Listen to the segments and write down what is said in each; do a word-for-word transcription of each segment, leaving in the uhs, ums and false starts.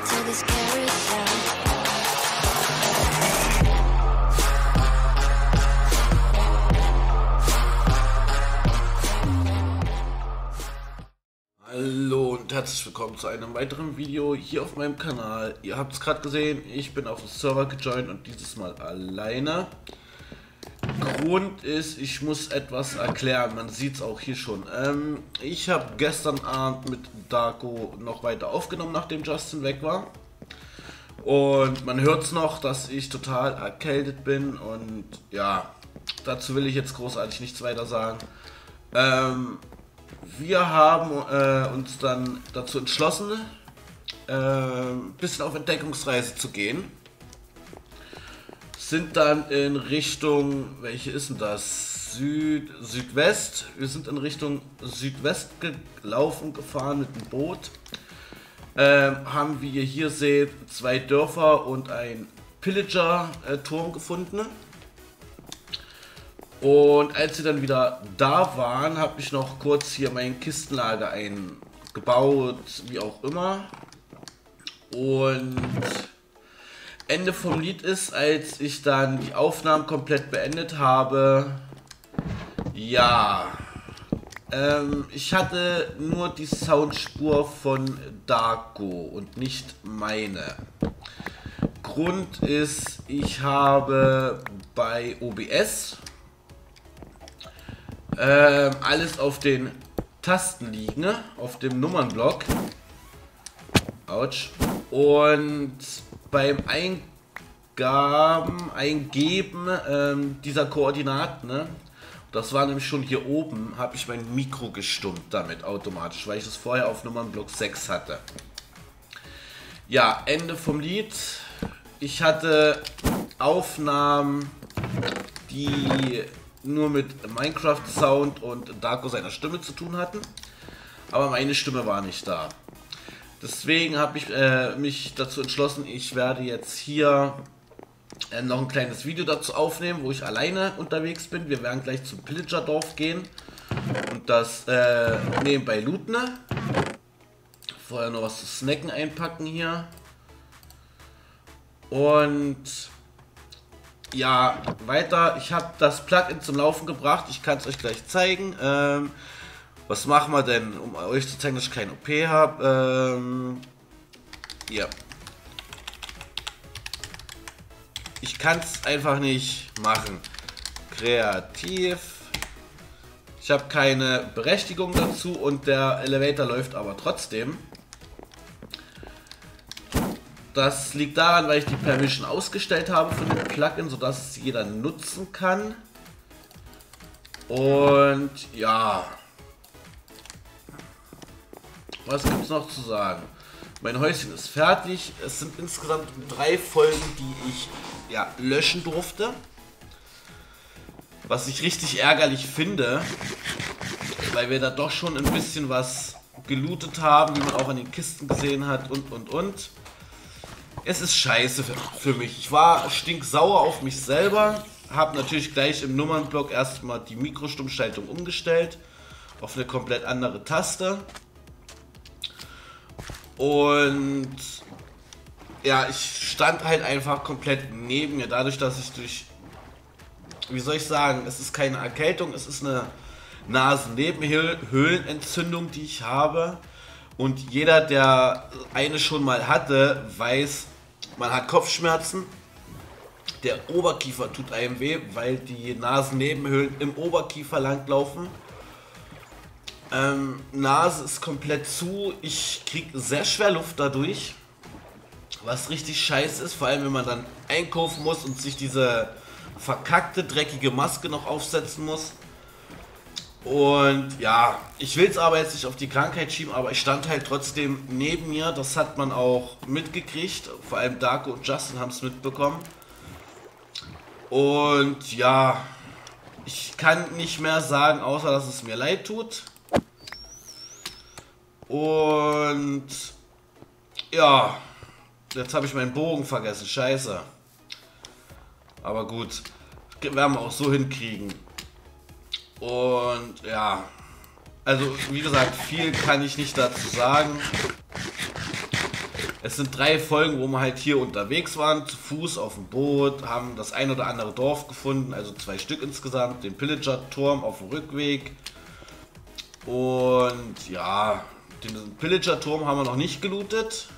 to this carousel. Hallo und herzlich willkommen zu einem weiteren Video hier auf meinem Kanal. Ihr habt es gerade gesehen, ich bin auf den Server gejoint und dieses Mal alleine. Grund ist, ich muss etwas erklären, man sieht es auch hier schon. Ähm, ich habe gestern Abend mit Darko noch weiter aufgenommen, nachdem Justin weg war. Und man hört es noch, dass ich total erkältet bin und ja, dazu will ich jetzt großartig nichts weiter sagen. Ähm, wir haben äh, uns dann dazu entschlossen, äh, ein bisschen auf Entdeckungsreise zu gehen. Sind dann in Richtung, welche ist denn das? Süd, Südwest. Wir sind in Richtung Südwest gelaufen, gefahren mit dem Boot. Ähm, haben, wie ihr hier seht, zwei Dörfer und ein Pillager-Turm gefunden. Und als sie dann wieder da waren, habe ich noch kurz hier mein Kistenlager eingebaut, wie auch immer. Und Ende vom Lied ist, als ich dann die Aufnahmen komplett beendet habe, ja, ähm, ich hatte nur die Soundspur von Darko und nicht meine. Grund ist, ich habe bei O B S ähm, alles auf den Tasten liegen, auf dem Nummernblock. Autsch. Und beim Eingaben, Eingeben ähm, dieser Koordinaten, ne, das war nämlich schon hier oben, habe ich mein Mikro gestummt damit automatisch, weil ich es vorher auf Nummernblock sechs hatte. Ja, Ende vom Lied. Ich hatte Aufnahmen, die nur mit Minecraft Sound und Darko seiner Stimme zu tun hatten, aber meine Stimme war nicht da. Deswegen habe ich äh, mich dazu entschlossen, ich werde jetzt hier äh, noch ein kleines Video dazu aufnehmen, wo ich alleine unterwegs bin. Wir werden gleich zum Pillager-Dorf gehen und das äh, nebenbei looten. Vorher noch was zu snacken einpacken hier. Und ja, weiter. Ich habe das Plugin zum Laufen gebracht. Ich kann es euch gleich zeigen. Ähm, Was machen wir denn, um euch zu zeigen, dass ich keine O P habe? Ähm, ja. Ich kann es einfach nicht machen. Kreativ. Ich habe keine Berechtigung dazu und der Elevator läuft aber trotzdem. Das liegt daran, weil ich die Permission ausgestellt habe für den Plugin, sodass es jeder nutzen kann. Und ja. Was gibt es noch zu sagen? Mein Häuschen ist fertig. Es sind insgesamt drei Folgen, die ich ja, löschen durfte. Was ich richtig ärgerlich finde, weil wir da doch schon ein bisschen was gelootet haben, wie man auch an den Kisten gesehen hat und und und. Es ist scheiße für, für mich. Ich war stinksauer auf mich selber. Habe natürlich gleich im Nummernblock erstmal die Mikrostummschaltung umgestellt auf eine komplett andere Taste. Und ja, ich stand halt einfach komplett neben mir, dadurch, dass ich durch, wie soll ich sagen, es ist keine Erkältung, es ist eine Nasennebenhöhlenentzündung, die ich habe. Und jeder, der eine schon mal hatte, weiß, man hat Kopfschmerzen, der Oberkiefer tut einem weh, weil die Nasennebenhöhlen im Oberkiefer langlaufen. Ähm, Nase ist komplett zu, ich krieg sehr schwer Luft dadurch, was richtig scheiße ist, vor allem wenn man dann einkaufen muss und sich diese verkackte, dreckige Maske noch aufsetzen muss. Und ja, ich will es aber jetzt nicht auf die Krankheit schieben, aber ich stand halt trotzdem neben mir, das hat man auch mitgekriegt, vor allem Darko und Justin haben es mitbekommen. Und ja, ich kann nicht mehr sagen, außer dass es mir leid tut. Und ja, jetzt habe ich meinen Bogen vergessen, scheiße. Aber gut, werden wir auch so hinkriegen. Und ja, also wie gesagt, viel kann ich nicht dazu sagen. Es sind drei Folgen, wo wir halt hier unterwegs waren, zu Fuß auf dem Boot, haben das ein oder andere Dorf gefunden, also zwei Stück insgesamt, den Pillager-Turm auf dem Rückweg. Und ja, den Pillager-Turm haben wir noch nicht gelootet.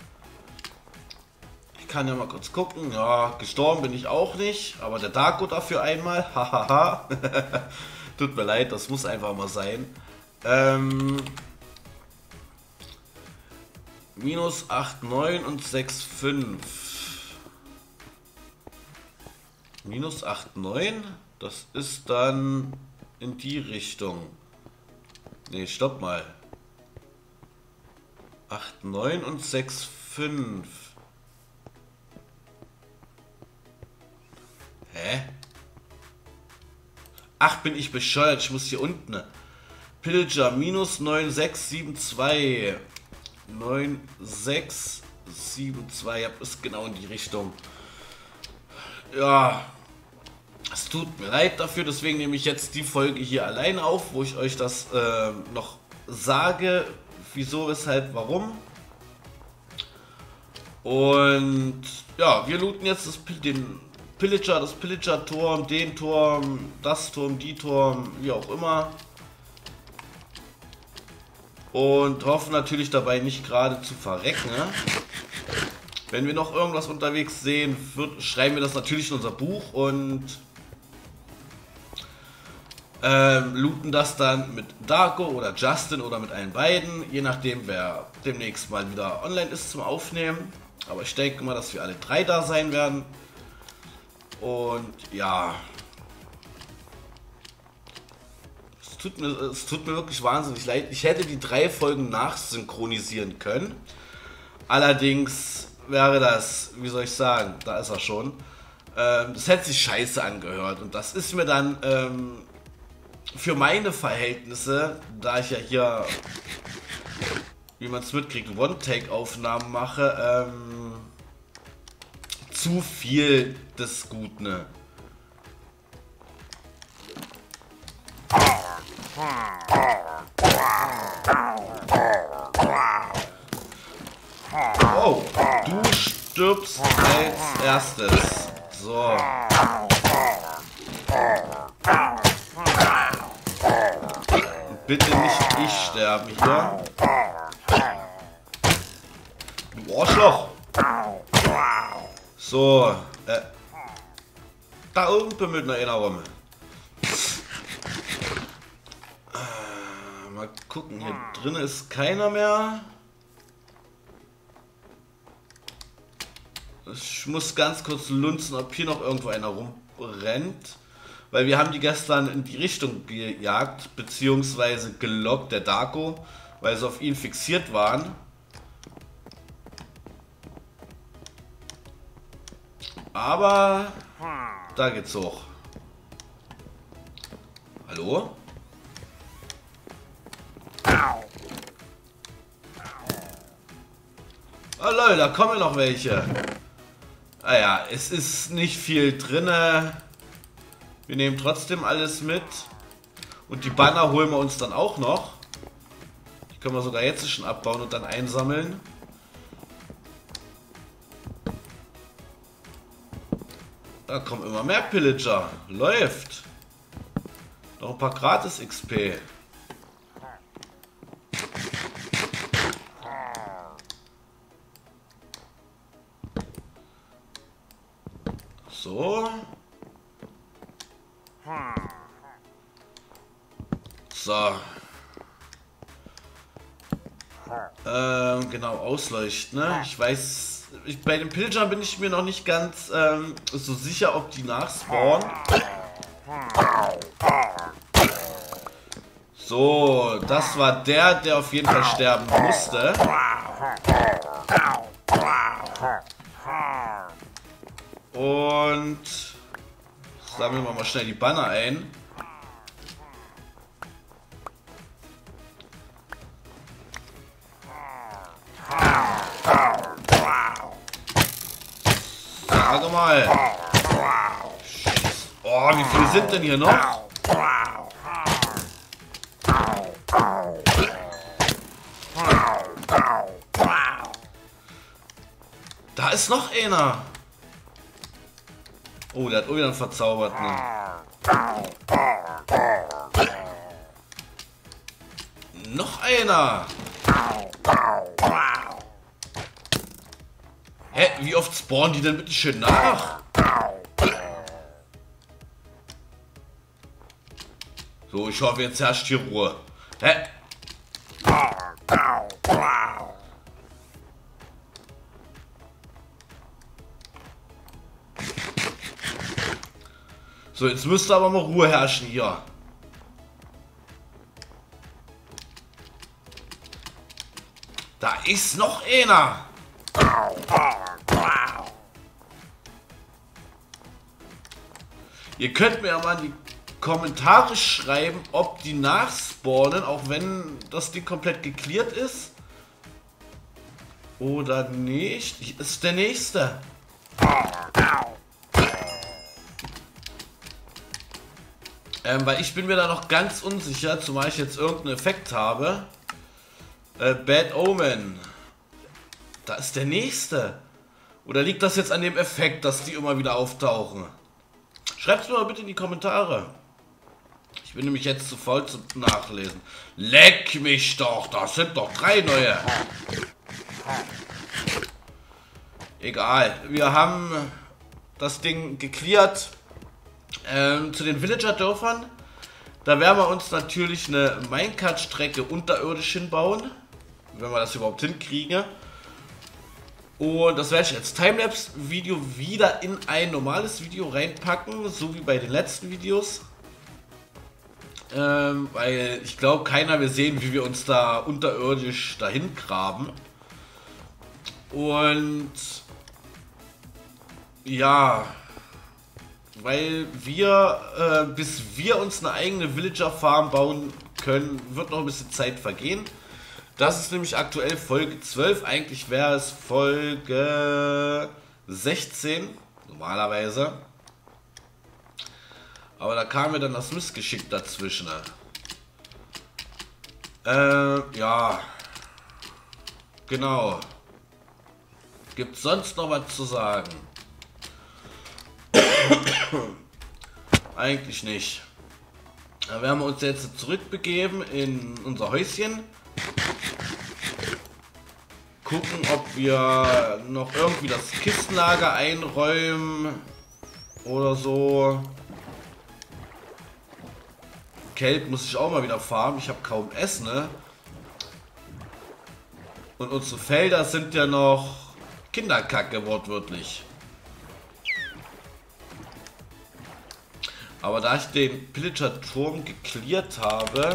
Ich kann ja mal kurz gucken, ja, gestorben bin ich auch nicht, aber der Darko dafür einmal, hahaha. Tut mir leid, das muss einfach mal sein. Ähm... Minus acht neun und sechs fünf. Minus acht neun, das ist dann in die Richtung. Ne, stopp mal. acht neun und sechs fünf. Hä? Ach, bin ich bescheuert, ich muss hier unten. Pillager minus neun sechs sieben zwei. neun sechs sieben zwei, ja, ist genau in die Richtung. Ja, es tut mir leid dafür, deswegen nehme ich jetzt die Folge hier alleine auf, wo ich euch das äh, noch sage, wieso, weshalb, warum. Und ja, wir looten jetzt das, den Pillager, das Pillager-Turm, den Turm, das Turm, die Turm, wie auch immer. Und hoffen natürlich dabei nicht gerade zu verrecken. Ne? Wenn wir noch irgendwas unterwegs sehen, wird, schreiben wir das natürlich in unser Buch und ähm, looten das dann mit Darko oder Justin oder mit allen beiden, je nachdem wer demnächst mal wieder online ist zum Aufnehmen. Aber ich denke mal, dass wir alle drei da sein werden. Und ja... Es tut, mir, es tut mir wirklich wahnsinnig leid. Ich hätte die drei Folgen nachsynchronisieren können. Allerdings wäre das, wie soll ich sagen, da ist er schon. Ähm, das hätte sich scheiße angehört. Und das ist mir dann ähm, für meine Verhältnisse, da ich ja hier, wie man es mitkriegt, One-Take-Aufnahmen mache, ähm, zu viel des Guten. Oh, du stirbst als erstes. So. Bitte nicht ich sterben hier. Du Arschloch. So. Äh, da oben bimmelt noch einer rum. Mal gucken, hier drin ist keiner mehr. Ich muss ganz kurz lunzen, ob hier noch irgendwo einer rumrennt. Weil wir haben die gestern in die Richtung gejagt, beziehungsweise gelockt, der Darko, weil sie auf ihn fixiert waren. Aber da geht's hoch. Hallo? Oh lol, da kommen noch welche. Ah ja, es ist nicht viel drinne. Wir nehmen trotzdem alles mit. Und die Banner holen wir uns dann auch noch. Die können wir sogar jetzt schon abbauen und dann einsammeln. Da kommen immer mehr Pillager. Läuft. Noch ein paar gratis X P. So. So. Ähm, genau, ausleuchten, ne? Ich weiß, ich, bei den Pillagern bin ich mir noch nicht ganz ähm, so sicher, ob die nachspawnen. So, das war der, der auf jeden Fall sterben musste. Und sammeln wir mal schnell die Banner ein. Sage mal. Oh, wie viele sind denn hier noch? Da ist noch einer. Oh, der hat auch wieder einen verzauberten. Noch einer. Hä, wie oft spawnen die denn bitte schön nach? So, ich hoffe, jetzt herrscht hier Ruhe. Hä? So, jetzt müsste aber mal Ruhe herrschen hier. Da ist noch einer. Ihr könnt mir ja mal in die Kommentare schreiben, ob die nachspawnen, auch wenn das Ding komplett geklärt ist. Oder nicht. Hier ist der nächste. Ähm, weil ich bin mir da noch ganz unsicher, zumal ich jetzt irgendeinen Effekt habe. Äh, Bad Omen. Da ist der nächste. Oder liegt das jetzt an dem Effekt, dass die immer wieder auftauchen? Schreibt es mir mal bitte in die Kommentare. Ich bin nämlich jetzt zu faul zum Nachlesen. Leck mich doch, das sind doch drei neue. Egal, wir haben das Ding geklärt. Ähm, zu den Villager-Dörfern. Da werden wir uns natürlich eine Minecart-Strecke unterirdisch hinbauen. Wenn wir das überhaupt hinkriegen. Und das werde ich als Timelapse-Video wieder in ein normales Video reinpacken. So wie bei den letzten Videos. Ähm, weil ich glaube, keiner will sehen, wie wir uns da unterirdisch dahin graben. Und ja, weil wir, äh, bis wir uns eine eigene Villager-Farm bauen können, wird noch ein bisschen Zeit vergehen. Das ist nämlich aktuell Folge zwölf, eigentlich wäre es Folge sechzehn, normalerweise. Aber da kam mir dann das Missgeschick dazwischen. Äh, ja. Genau. Gibt es sonst noch was zu sagen? Eigentlich nicht. Da werden wir uns jetzt zurückbegeben in unser Häuschen. Gucken, ob wir noch irgendwie das Kistenlager einräumen oder so. Kelp muss ich auch mal wieder farmen. Ich habe kaum Essen, ne? Und unsere Felder sind ja noch Kinderkacke, wortwörtlich. Aber da ich den Pillager-Turm geklärt habe,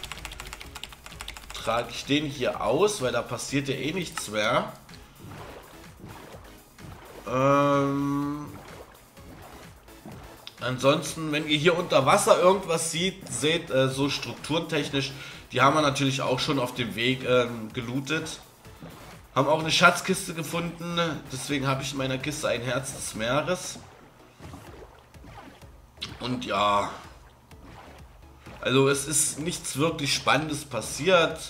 trage ich den hier aus, weil da passiert ja eh nichts mehr. Ähm... Ansonsten, wenn ihr hier unter Wasser irgendwas sieht, seht, äh, so strukturentechnisch, die haben wir natürlich auch schon auf dem Weg ähm, gelootet. Haben auch eine Schatzkiste gefunden, deswegen habe ich in meiner Kiste ein Herz des Meeres. Und ja, also es ist nichts wirklich Spannendes passiert.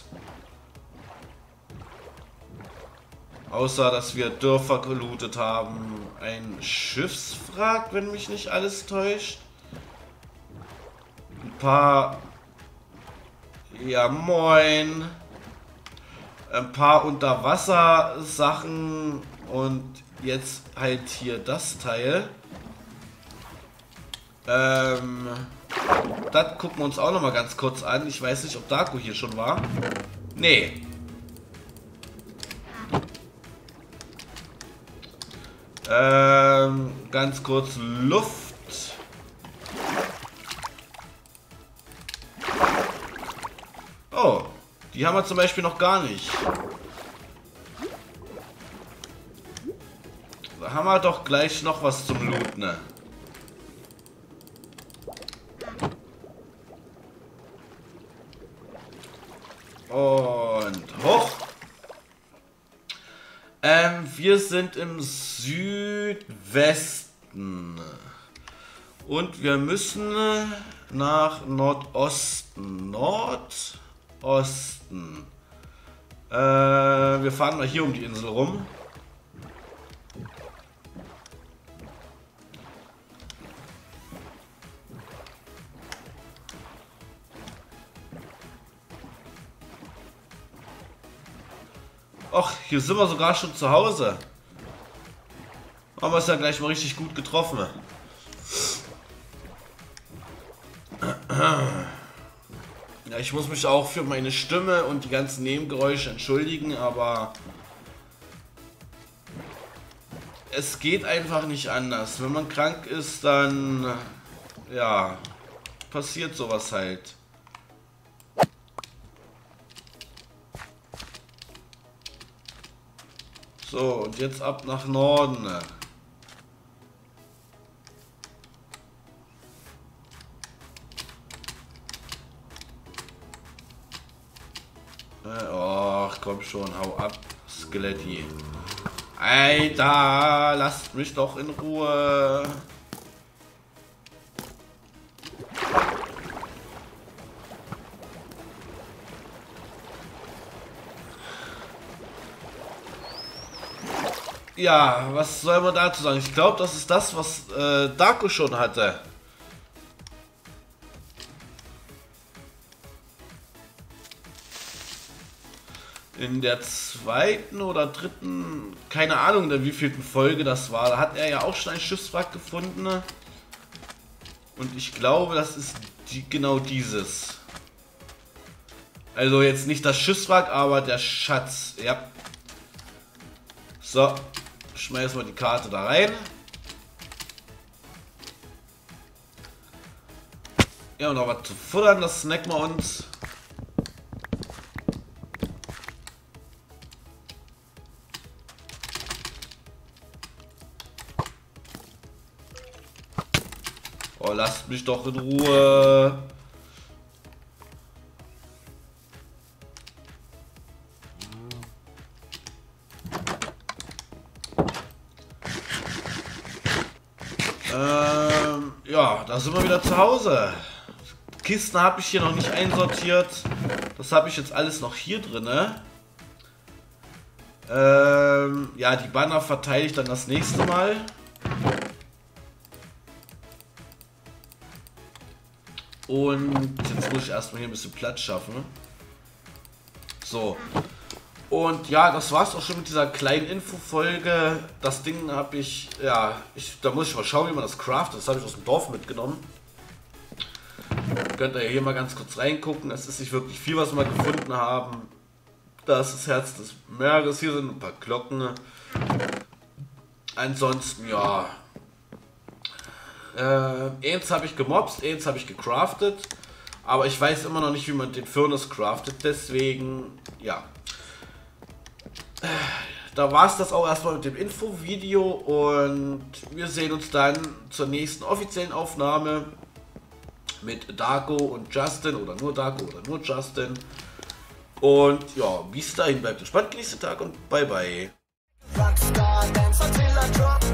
Außer, dass wir Dörfer gelootet haben. Ein Schiffswrack, wenn mich nicht alles täuscht. Ein paar... Ja, moin. Ein paar Unterwasser-Sachen. Und jetzt halt hier das Teil. Ähm... Das gucken wir uns auch noch mal ganz kurz an. Ich weiß nicht, ob Darko hier schon war. Nee. Ähm, ganz kurz Luft. Oh, die haben wir zum Beispiel noch gar nicht. Da haben wir doch gleich noch was zum Looten, ne? Und hoch. Ähm, wir sind im Südwesten. Und wir müssen nach Nordosten. Nordosten. Äh, wir fahren mal hier um die Insel rum. Ach, hier sind wir sogar schon zu Hause. Haben wir es ja gleich mal richtig gut getroffen. Ja, ich muss mich auch für meine Stimme und die ganzen Nebengeräusche entschuldigen, aber es geht einfach nicht anders. Wenn man krank ist, dann ja, passiert sowas halt. So, und jetzt ab nach Norden. Ach, komm schon, hau ab, Skeletti. Alter, lasst mich doch in Ruhe. Ja, was soll man dazu sagen? Ich glaube, das ist das, was äh, Darko schon hatte. In der zweiten oder dritten, keine Ahnung, in der wievielten Folge das war, da hat er ja auch schon ein Schiffswrack gefunden. Und ich glaube, das ist die, genau dieses. Also jetzt nicht das Schiffswrack, aber der Schatz. Ja. So, schmeißen wir die Karte da rein. Ja, und noch was zu futtern, das snacken wir uns. Oh, lasst mich doch in Ruhe. Ähm, ja, da sind wir wieder zu Hause. Kisten habe ich hier noch nicht einsortiert. Das habe ich jetzt alles noch hier drin. Ähm, ja, die Banner verteile ich dann das nächste Mal. Und jetzt muss ich erstmal hier ein bisschen Platz schaffen. So. Und ja, das war's auch schon mit dieser kleinen Infofolge. Das Ding habe ich, ja, ich, da muss ich mal schauen, wie man das craftet. Das habe ich aus dem Dorf mitgenommen. Könnt ihr hier mal ganz kurz reingucken. Es ist nicht wirklich viel, was wir gefunden haben. Da ist das Herz des Meeres. Hier sind ein paar Glocken. Ansonsten, ja. Äh, eins habe ich gemobst, eins habe ich gecraftet. Aber ich weiß immer noch nicht, wie man den Furnace craftet. Deswegen, ja. Da war es das auch erstmal mit dem Info-Video. Und wir sehen uns dann zur nächsten offiziellen Aufnahme mit Darko und Justin. Oder nur Darko oder nur Justin. Und ja, bis dahin, bleibt entspannt, genießt den Tag und bye bye.